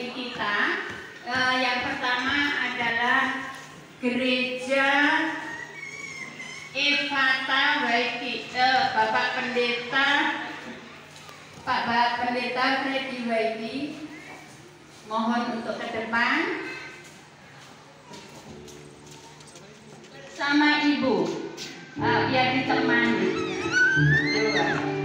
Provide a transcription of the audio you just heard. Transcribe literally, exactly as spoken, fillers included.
bagi kita. Uh, yang pertama adalah Gereja Efata Waikiki, uh, Bapak Pendeta Pak Bapak Pendeta Freddy Waidi, mohon untuk ke depan sama Ibu, uh, biar ditemani.